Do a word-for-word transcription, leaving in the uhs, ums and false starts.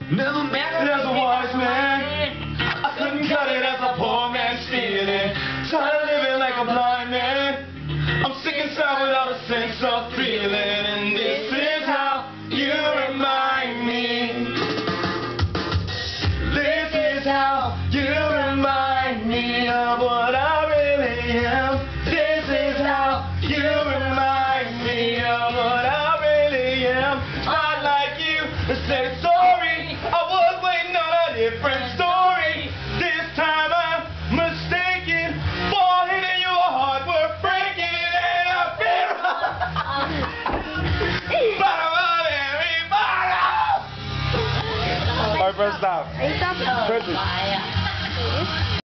Never met as a wise man. I couldn't cut it as a poor man's feeling. Tired of living like a blind man. I'm sick and tired without a sense of feeling. And this is how you remind me. This is how you remind me of what I really am. This is how you remind me of what I really am. I'd like you to say sorry. I was waiting on a different story. This time I'm mistaken for hitting your heart. We're breaking and I've been Alright, bro, stop. Hey, stop. Press it.